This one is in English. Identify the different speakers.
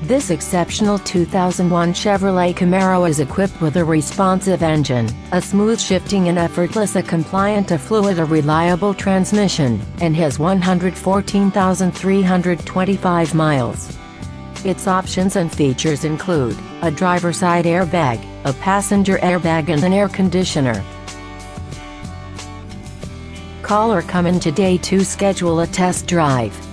Speaker 1: This exceptional 2001 Chevrolet Camaro is equipped with a responsive engine, a smooth shifting and effortless compliant fluid, a reliable transmission, and has 114,325 miles. Its options and features include a driver's side airbag, a passenger airbag and an air conditioner. Call or come in today to schedule a test drive.